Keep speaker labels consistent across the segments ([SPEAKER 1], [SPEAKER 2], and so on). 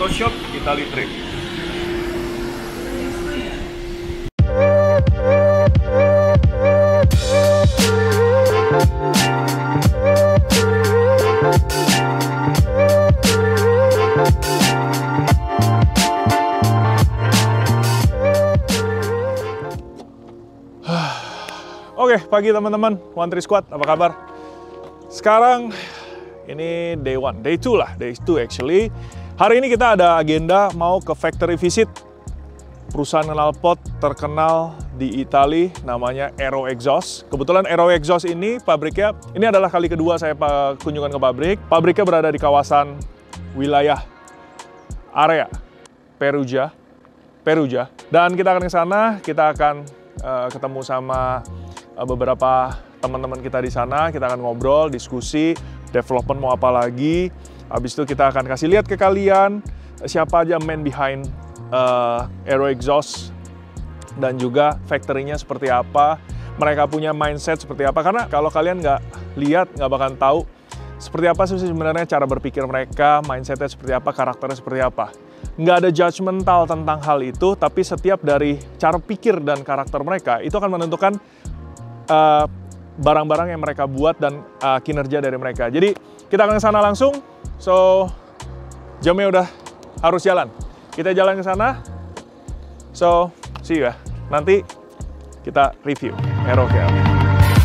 [SPEAKER 1] EcoShop Italy Trip. Oke, pagi teman-teman, One Tree Squad, apa kabar? Sekarang ini day 1, day 2 lah, day 2 actually. Hari ini kita ada agenda mau ke factory visit perusahaan knalpot terkenal di Italia, namanya Aero Exhaust. Kebetulan Aero Exhaust ini pabriknya, ini adalah kali kedua saya kunjungan ke pabrik. Pabriknya berada di kawasan wilayah area Perugia. Dan kita akan ke sana, kita akan ketemu sama beberapa teman-teman kita di sana. Kita akan ngobrol, diskusi, development mau apa lagi. Habis itu kita akan kasih lihat ke kalian siapa aja man behind Aero Exhaust dan juga factory-nya seperti apa. Mereka punya mindset seperti apa. Karena kalau kalian nggak lihat, nggak bakalan tahu seperti apa sih sebenarnya cara berpikir mereka, mindset-nya seperti apa, karakternya seperti apa. Nggak ada judgmental tentang hal itu, tapi setiap dari cara pikir dan karakter mereka itu akan menentukan barang-barang yang mereka buat dan kinerja dari mereka. Jadi kita akan ke sana langsung. So jamnya udah harus jalan. Kita jalan ke sana. So see you ya. Nanti kita review Aero KL.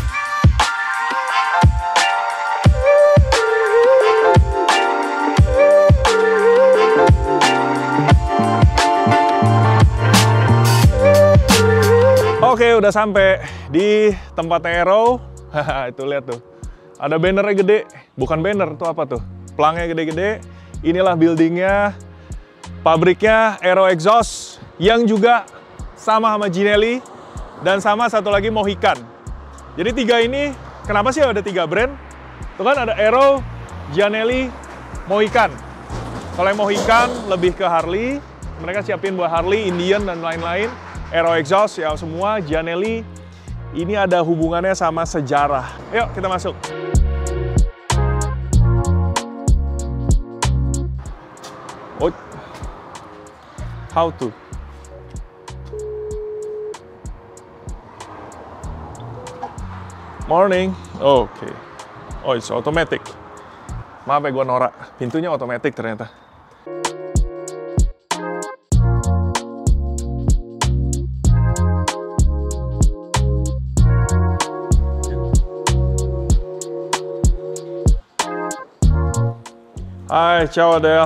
[SPEAKER 1] Oke, udah sampai di tempat Aero. Itu lihat tuh. Ada bannernya gede. Bukan banner, tuh apa tuh? Pelangnya gede-gede. Inilah buildingnya. Pabriknya Aero Exhaust. Yang juga sama Ginelli. Dan sama satu lagi Mohican. Jadi tiga ini, kenapa sih ada tiga brand? Tuh kan ada Aero, Ginelli, Mohican. Kalau yang Mohican lebih ke Harley. Mereka siapin buat Harley, Indian, dan lain-lain. Aero Exhaust ya semua, Ginelli ini ada hubungannya sama sejarah. Yuk kita masuk. Oh, how to? Morning. Oke. Oh, it's automatic. Maaf ya gue norak. Pintunya otomatis ternyata. Hi, ciao Adele.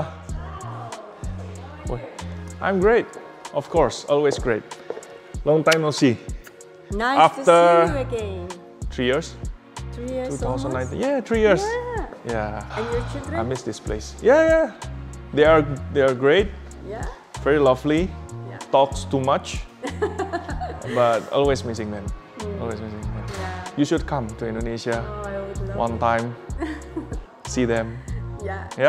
[SPEAKER 1] I'm great, of course, always great. Long time no see.
[SPEAKER 2] Nice
[SPEAKER 1] After
[SPEAKER 2] to see you again.
[SPEAKER 1] 3 years?
[SPEAKER 2] 3 years
[SPEAKER 1] 2019.
[SPEAKER 2] almost?
[SPEAKER 1] Yeah, 3 years.
[SPEAKER 2] Yeah.
[SPEAKER 1] Yeah.
[SPEAKER 2] And your children?
[SPEAKER 1] I miss this place. Yeah. They are great.
[SPEAKER 2] Yeah.
[SPEAKER 1] Very lovely.
[SPEAKER 2] Yeah.
[SPEAKER 1] Talks too much. But always missing them. Always missing them.
[SPEAKER 2] Yeah.
[SPEAKER 1] You should come to Indonesia
[SPEAKER 2] Oh, I would love
[SPEAKER 1] one time. See them.
[SPEAKER 2] Yeah.
[SPEAKER 1] Yeah?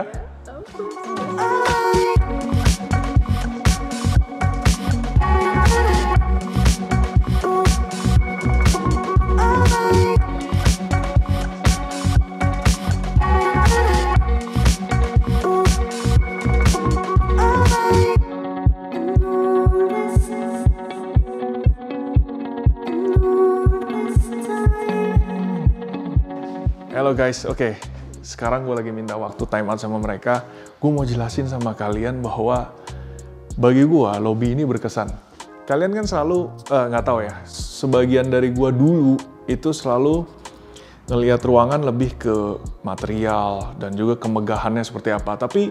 [SPEAKER 1] Halo guys, oke. Sekarang gue lagi minta waktu time out sama mereka. Gue mau jelasin sama kalian bahwa bagi gue lobby ini berkesan. Kalian kan selalu, nggak tahu ya, sebagian dari gue dulu itu selalu ngelihat ruangan lebih ke material dan juga kemegahannya seperti apa. Tapi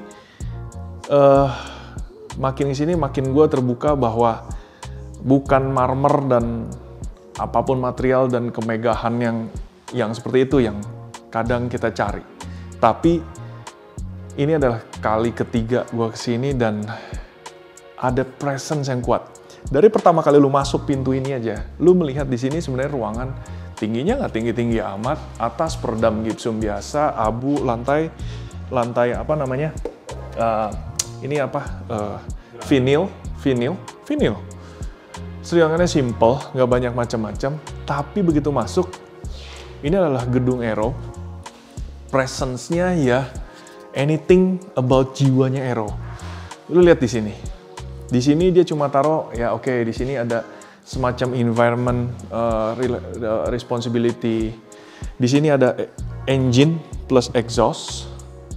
[SPEAKER 1] makin kesini makin gue terbuka bahwa bukan marmer dan apapun material dan kemegahan yang seperti itu yang kadang kita cari. Tapi ini adalah kali ketiga gue kesini dan ada presence yang kuat. Dari pertama kali lu masuk pintu ini aja, lu melihat di sini sebenarnya ruangan tingginya nggak tinggi-tinggi amat, atas peredam gipsum biasa, abu, lantai apa namanya? Ini apa? Vinyl. Ruangannya simple, nggak banyak macam-macam, tapi begitu masuk, ini adalah gedung Aero. Presence-nya ya anything about jiwanya Aero. Lu lihat di sini. Di sini dia cuma taruh, ya oke, di sini ada semacam environment responsibility. Di sini ada engine plus exhaust.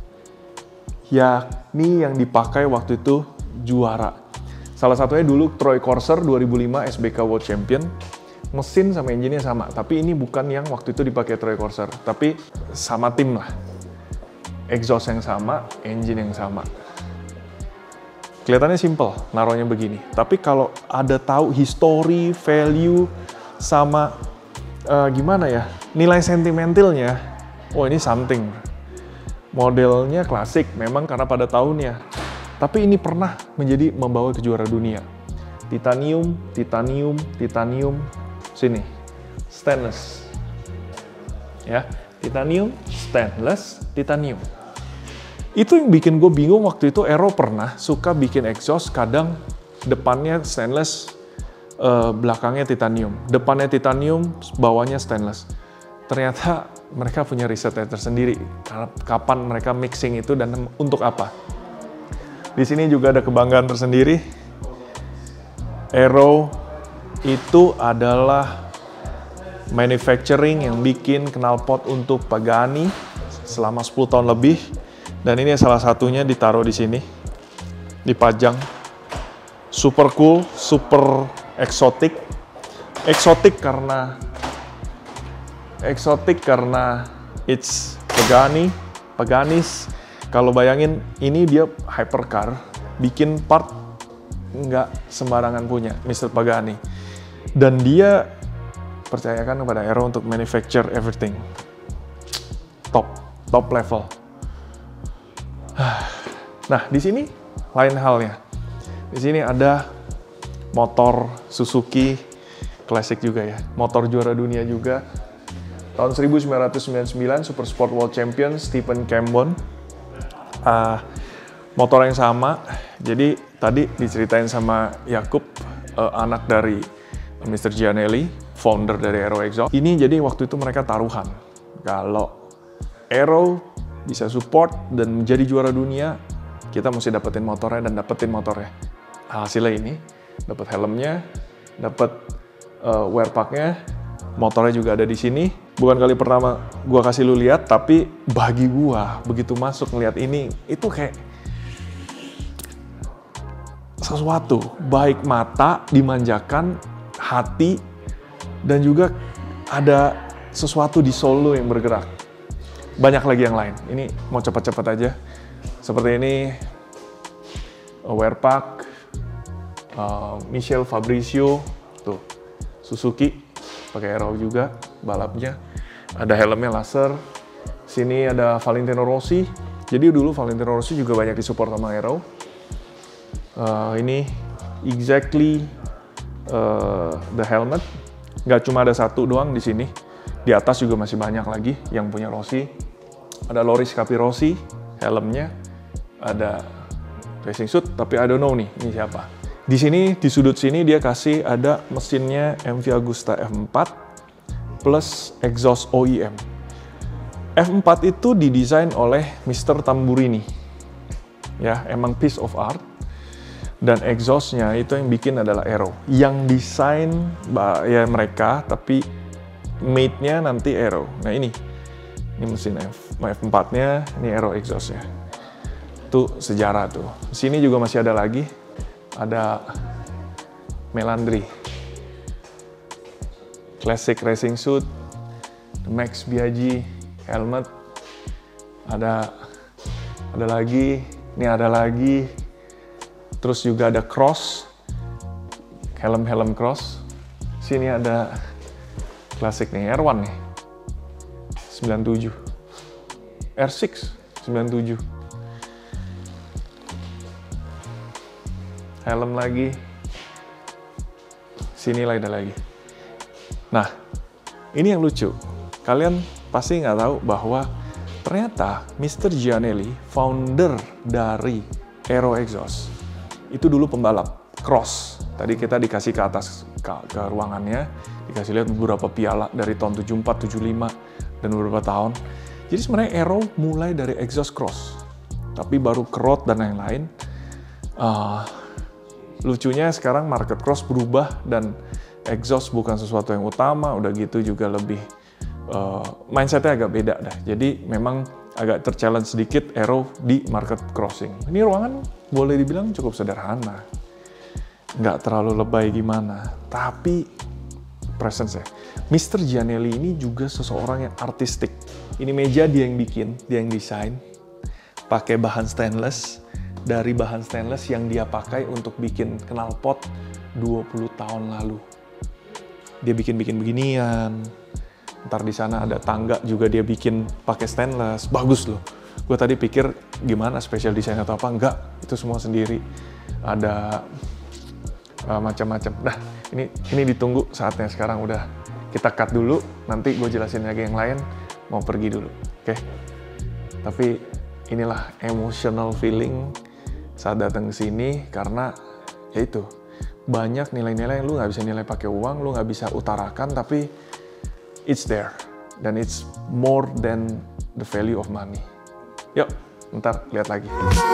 [SPEAKER 1] Yakni yang dipakai waktu itu juara. Salah satunya dulu Troy Corser 2005 SBK World Champion. Mesin sama engine-nya sama, tapi ini bukan yang waktu itu dipakai Troy Corser, tapi sama tim lah. Exhaust yang sama, engine yang sama. Kelihatannya simple, naruhnya begini. Tapi kalau ada tahu history, value, sama gimana ya, nilai sentimentalnya, oh ini something. Modelnya klasik, memang karena pada tahunnya. Tapi ini pernah membawa ke juara dunia. Titanium, titanium, titanium. Sini, stainless. Ya, titanium, stainless, titanium. Itu yang bikin gue bingung waktu itu. Aero pernah suka bikin exhaust, kadang depannya stainless, belakangnya titanium. Depannya titanium, bawahnya stainless. Ternyata mereka punya riset tersendiri. Kapan mereka mixing itu dan untuk apa? Di sini juga ada kebanggaan tersendiri. Aero itu adalah manufacturing yang bikin knalpot untuk Pagani selama 10 tahun lebih. Dan ini salah satunya ditaruh di sini, dipajang. Super cool, super eksotik. Eksotik karena it's Pagani, Paganis. Kalau bayangin, ini dia hypercar, bikin part nggak sembarangan punya, Mr. Pagani. Dan dia percayakan kepada Aero untuk manufacture everything. Top level. Nah, di sini lain halnya. Di sini ada motor Suzuki klasik juga ya. Motor juara dunia juga. Tahun 1999 Super Sport World Champion Stephen Cambon. Motor yang sama. Jadi tadi diceritain sama Yakub, anak dari Mr. Gianelli, founder dari Aero Exhaust. Ini jadi waktu itu mereka taruhan. Kalau Aero bisa support dan menjadi juara dunia, kita mesti dapetin motornya dan dapetin motornya. Hasilnya ini, dapat helmnya, dapat wear pack-nya, motornya juga ada di sini. Bukan kali pertama gua kasih lu lihat, tapi bagi gua begitu masuk ngeliat ini, itu kayak sesuatu, baik mata dimanjakan, hati, dan juga ada sesuatu di soul lu yang bergerak. Banyak lagi yang lain. Ini mau cepat-cepat aja. Seperti ini, wear pack, Michel Fabrizio, tuh, Suzuki, pakai Aero juga, balapnya. Ada helmnya laser. Sini ada Valentino Rossi. Jadi dulu Valentino Rossi juga banyak disupport sama Aero. Ini exactly the helmet. Nggak cuma ada satu doang di sini. Di atas juga masih banyak lagi yang punya Rossi. Ada Loris Capirossi, helmnya. Ada racing suit, tapi I don't know nih, ini siapa. Di sini, di sudut sini dia kasih ada mesinnya MV Agusta F4 plus exhaust OEM. F4 itu didesain oleh Mr. Tamburini. Ya, emang piece of art. Dan exhaustnya itu yang bikin adalah Aero. Yang desain ya mereka, tapi made-nya nanti Aero. Nah ini mesin F4-nya, ini Aero exhaust-nya. Itu sejarah tuh. Sini juga masih ada lagi. Ada Melandri. Classic racing suit. Max Biaggi helmet. Ada lagi. Ini ada lagi. Terus juga ada cross, helm cross. Sini ada klasik nih, R1 nih, 97, R6, 97. Helm lagi, sini ada lagi. Nah, ini yang lucu. Kalian pasti nggak tahu bahwa ternyata Mr. Gianelli, founder dari Aero Exhaust, itu dulu pembalap cross. Tadi kita dikasih ke atas ke ruangannya, dikasih lihat beberapa piala dari tahun 74, 75, dan beberapa tahun. Jadi sebenarnya Aero mulai dari exhaust cross, tapi baru ke road dan lain-lain. Lucunya sekarang market cross berubah dan exhaust bukan sesuatu yang utama, udah gitu juga lebih mindsetnya agak beda dah. Jadi memang agak terchallenge sedikit Aero di market crossing. Ini ruangan boleh dibilang cukup sederhana, nggak terlalu lebay gimana, tapi presence ya. Mr. Gianelli ini juga seseorang yang artistik. Ini meja dia yang bikin, dia yang desain, pakai bahan stainless, dari bahan stainless yang dia pakai untuk bikin knalpot 20 tahun lalu. Dia bikin-bikin beginian. Ntar di sana ada tangga juga dia bikin pakai stainless. Bagus loh. Gue tadi pikir gimana special design atau apa. Enggak, itu semua sendiri. Ada macam-macam. Nah, ini ditunggu saatnya sekarang udah. Kita cut dulu, nanti gue jelasin lagi yang lain. Mau pergi dulu, oke? Tapi inilah emotional feeling saat datang ke sini, karena ya itu banyak nilai-nilai yang lu nggak bisa nilai pakai uang, lu nggak bisa utarakan, tapi it's there dan it's more than the value of money. Yuk, ntar lihat lagi.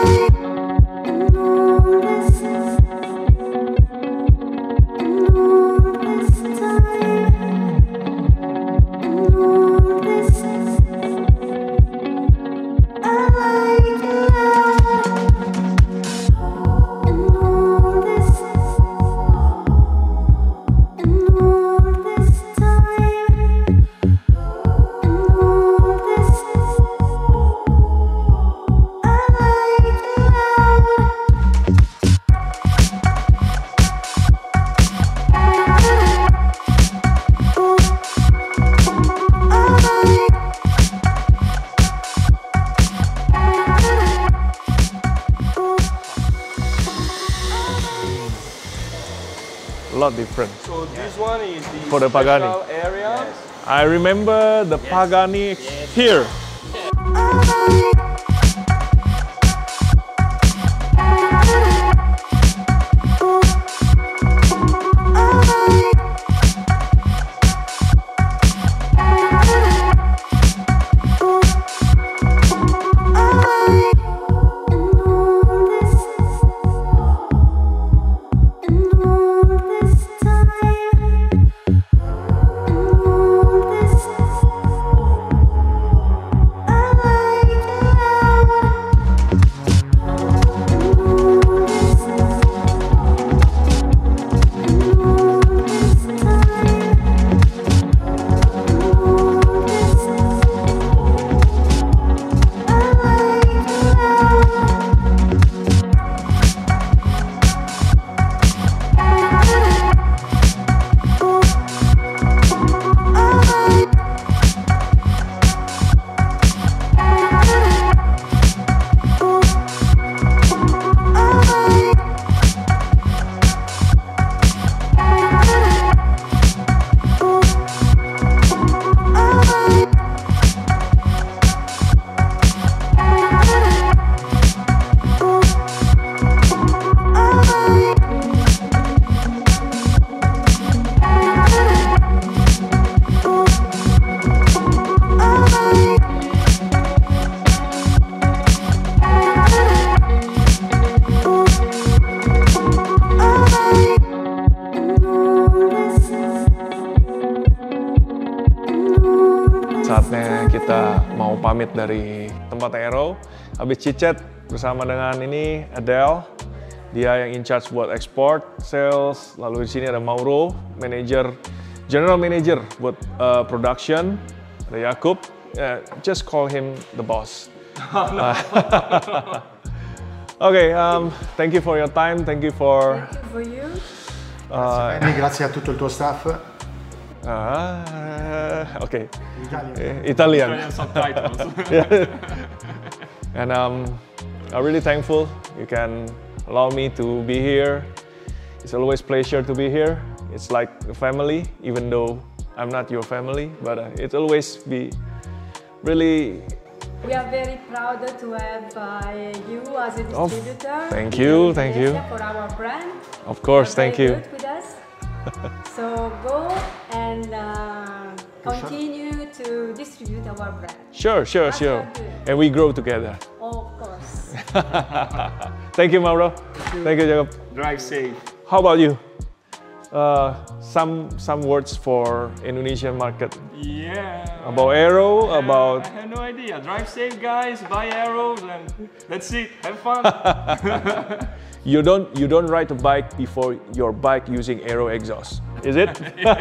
[SPEAKER 1] Lot different.
[SPEAKER 3] So this one is the
[SPEAKER 1] For the Pagani.
[SPEAKER 3] special area.
[SPEAKER 1] I remember the Pagani here. Saatnya kita mau pamit dari tempat Aero. Habis chit-chat bersama dengan ini Adele. Dia yang in charge buat export, sales. Lalu di sini ada Mauro, general manager buat production. Ada Jakub. Just call him the boss. Okay, thank you for your time. Thank you for.
[SPEAKER 2] Thank you for you.
[SPEAKER 4] Grazie a tutto il tuo staff.
[SPEAKER 1] Okay.
[SPEAKER 4] Italian.
[SPEAKER 1] Italian.
[SPEAKER 3] Subtitles.
[SPEAKER 1] Yeah. And I'm really thankful you can allow me to be here. It's always a pleasure to be here. It's like a family, even though I'm not your family, but it always be really.
[SPEAKER 2] We are very proud to have you as a distributor.
[SPEAKER 1] Thank you,
[SPEAKER 2] in
[SPEAKER 1] thank you.
[SPEAKER 2] Indonesia for our brand.
[SPEAKER 1] Of course,
[SPEAKER 2] You're
[SPEAKER 1] thank
[SPEAKER 2] very
[SPEAKER 1] you.
[SPEAKER 2] good with us. So go and continue to distribute our brand.
[SPEAKER 1] Sure.
[SPEAKER 2] That's what I do.
[SPEAKER 1] And we grow together.
[SPEAKER 2] Of course.
[SPEAKER 1] Thank you, Mauro. Thank you, Jacob.
[SPEAKER 3] Drive safe.
[SPEAKER 1] How about you? Some words for Indonesian market.
[SPEAKER 3] Yeah.
[SPEAKER 1] About Aero, about...
[SPEAKER 3] I have no idea. Drive safe, guys. Buy arrows, and that's it. Have fun.
[SPEAKER 1] You don't ride a bike before your bike using Aero exhaust, is it?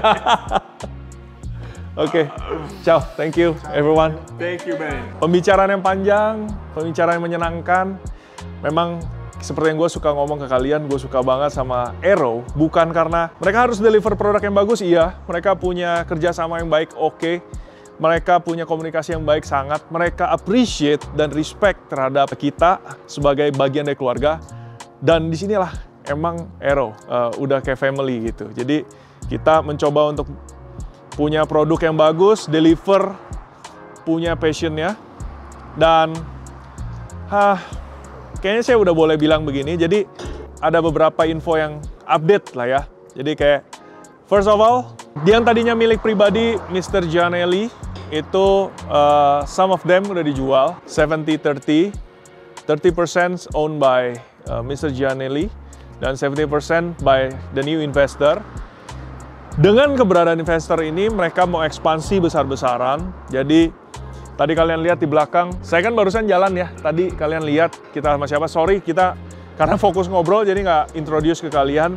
[SPEAKER 1] Oke, ciao. Thank you, everyone.
[SPEAKER 3] Thank you, man.
[SPEAKER 1] Pembicaraan yang panjang, pembicaraan yang menyenangkan. Memang seperti yang gue suka ngomong ke kalian, gue suka banget sama Aero. Bukan karena mereka harus deliver produk yang bagus, iya. Mereka punya kerjasama yang baik, oke. Mereka punya komunikasi yang baik, sangat. Mereka appreciate dan respect terhadap kita sebagai bagian dari keluarga. Dan disinilah emang Aero udah kayak family gitu. Jadi kita mencoba untuk punya produk yang bagus, deliver, punya passionnya. Dan kayaknya saya udah boleh bilang begini, jadi ada beberapa info yang update lah ya. Jadi kayak, first of all, dia yang tadinya milik pribadi Mr. Gianelli, itu some of them udah dijual, 70-30, 30% owned by Mr. Gianelli, dan 70% by the new investor. Dengan keberadaan investor ini, mereka mau ekspansi besar-besaran. Jadi, tadi kalian lihat di belakang, saya kan barusan jalan ya. Tadi kalian lihat kita sama siapa. Sorry, kita karena fokus ngobrol, jadi nggak introduce ke kalian.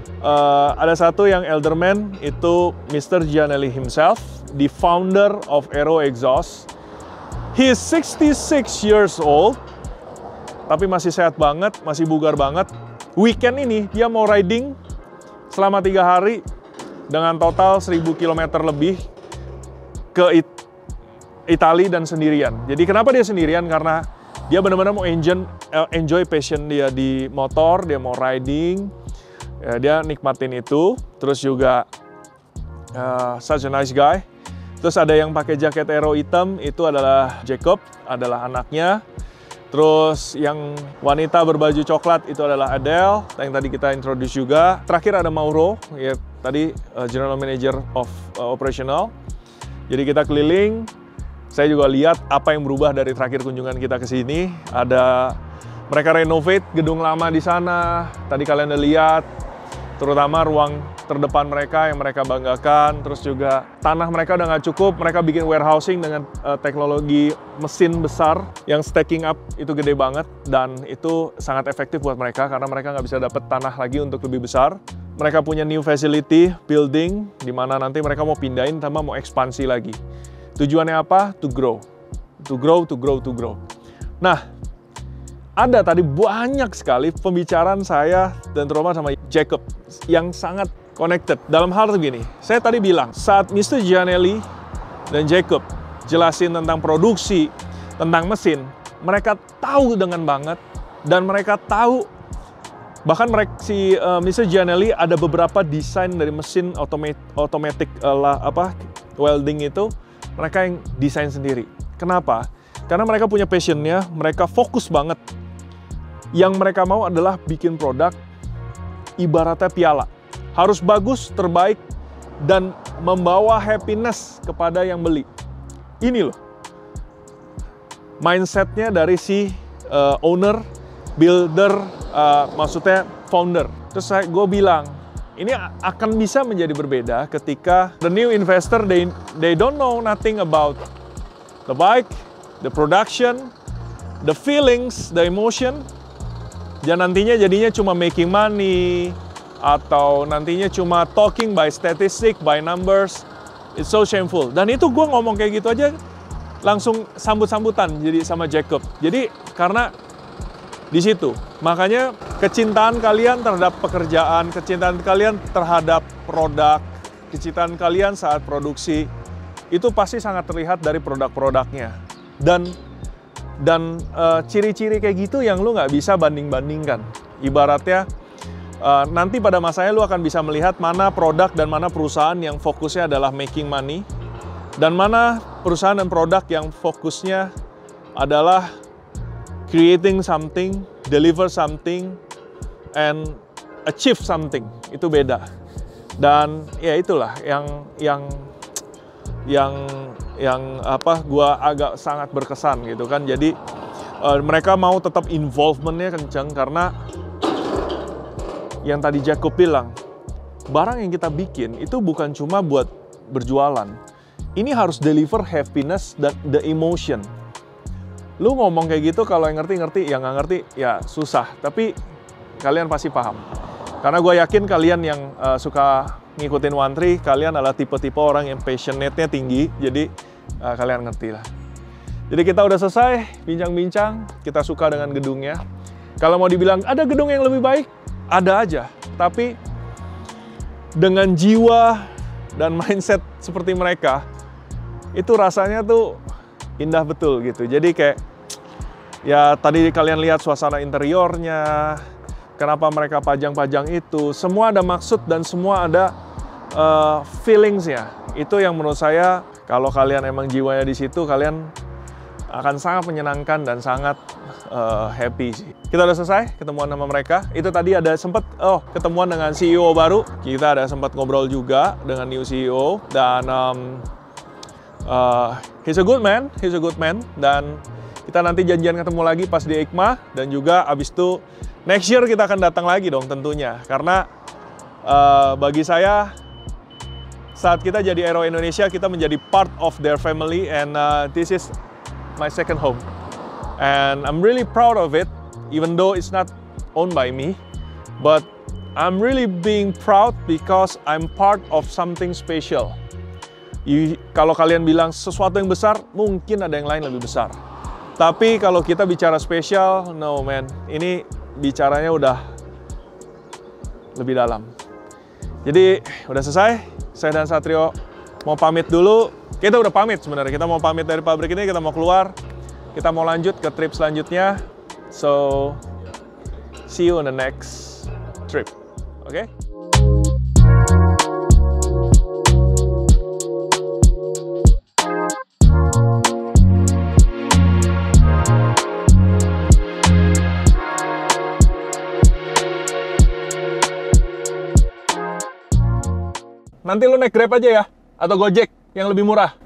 [SPEAKER 1] Ada satu yang elderman, itu Mr. Gianelli himself, the founder of Aero Exhaust. He is 66 years old, tapi masih sehat banget, masih bugar banget. Weekend ini, dia mau riding selama 3 hari, dengan total 1000 km lebih ke Italia dan sendirian. Jadi kenapa dia sendirian? Karena dia benar-benar mau enjoy passion dia di motor, dia mau riding, ya, dia nikmatin itu. Terus juga such a nice guy. Terus ada yang pakai jaket Aero hitam, itu adalah Jacob, adalah anaknya. Terus yang wanita berbaju coklat itu adalah Adele, yang tadi kita introduce juga. Terakhir ada Mauro, ya tadi General Manager of Operational. Jadi kita keliling, saya juga lihat apa yang berubah dari terakhir kunjungan kita ke sini. Ada mereka renovate gedung lama di sana, tadi kalian udah lihat. Terutama ruang terdepan mereka yang mereka banggakan. Terus juga tanah mereka udah nggak cukup, mereka bikin warehousing dengan teknologi mesin besar yang stacking up, itu gede banget. Dan itu sangat efektif buat mereka karena mereka nggak bisa dapat tanah lagi untuk lebih besar. Mereka punya new facility, building, di mana nanti mereka mau pindahin sama mau ekspansi lagi. Tujuannya apa? To grow. To grow, to grow, to grow. Nah, ada tadi banyak sekali pembicaraan saya dan terutama sama Jacob yang sangat connected. Dalam hal begini, saya tadi bilang saat Mr. Gianelli dan Jacob jelasin tentang produksi, tentang mesin, mereka tahu dengan banget dan mereka tahu bahkan si Mr. Gianelli ada beberapa desain dari mesin automatic welding itu mereka yang desain sendiri. Kenapa? Karena mereka punya passionnya, mereka fokus banget. Yang mereka mau adalah bikin produk ibaratnya piala. Harus bagus, terbaik, dan membawa happiness kepada yang beli. Ini loh. Mindsetnya dari si owner, builder, maksudnya founder. Terus gue bilang, ini akan bisa menjadi berbeda ketika the new investor, they don't know nothing about the bike, the production, the feelings, the emotion. Dan nantinya jadinya cuma making money, atau nantinya cuma talking by statistic, by numbers. It's so shameful. Dan itu gue ngomong kayak gitu aja, langsung sambut-sambutan jadi sama Jacob. Jadi karena di situ, makanya kecintaan kalian terhadap pekerjaan, kecintaan kalian terhadap produk, kecintaan kalian saat produksi, itu pasti sangat terlihat dari produk-produknya. Dan ciri-ciri kayak gitu yang lu nggak bisa banding-bandingkan. Ibaratnya nanti pada masanya lu akan bisa melihat mana produk dan mana perusahaan yang fokusnya adalah making money, dan mana perusahaan dan produk yang fokusnya adalah creating something, deliver something, and achieve something. Itu beda. Dan ya itulah yang gua agak sangat berkesan gitu kan. Jadi mereka mau tetap involvementnya kencang karena yang tadi Jacob bilang, barang yang kita bikin itu bukan cuma buat berjualan. Ini harus deliver happiness dan the emotion. Lu ngomong kayak gitu kalau yang ngerti-ngerti, yang nggak ngerti ya susah. Tapi kalian pasti paham. Karena gue yakin kalian yang suka ngikutin One Tree, kalian adalah tipe-tipe orang yang passionate-nya tinggi. Jadi kalian ngerti lah. Jadi kita udah selesai bincang-bincang, kita suka dengan gedungnya. Kalau mau dibilang ada gedung yang lebih baik, ada aja. Tapi dengan jiwa dan mindset seperti mereka, itu rasanya tuh indah betul gitu. Jadi kayak, ya tadi kalian lihat suasana interiornya, kenapa mereka pajang-pajang itu, semua ada maksud dan semua ada feelings-nya. Itu yang menurut saya, kalau kalian emang jiwanya di situ, kalian akan sangat menyenangkan dan sangat happy sih. Kita udah selesai ketemuan sama mereka. Itu tadi ada sempat ketemuan dengan CEO baru. Kita ada sempat ngobrol juga dengan new CEO dan he's a good man. Dan kita nanti janjian ketemu lagi pas di ICMA dan juga abis itu next year kita akan datang lagi dong tentunya. Karena bagi saya saat kita jadi Aero Indonesia, kita menjadi part of their family and this is my second home. And I'm really proud of it, even though it's not owned by me. But I'm really being proud because I'm part of something special. Kalau kalian bilang sesuatu yang besar, mungkin ada yang lain lebih besar. Tapi kalau kita bicara spesial, no man, ini bicaranya udah lebih dalam. Jadi udah selesai, saya dan Satrio mau pamit dulu. Kita udah pamit sebenarnya, kita mau pamit dari pabrik ini, kita mau keluar. Kita mau lanjut ke trip selanjutnya. So, see you on the next trip. Oke? Nanti lu naik Grab aja ya, atau Gojek yang lebih murah.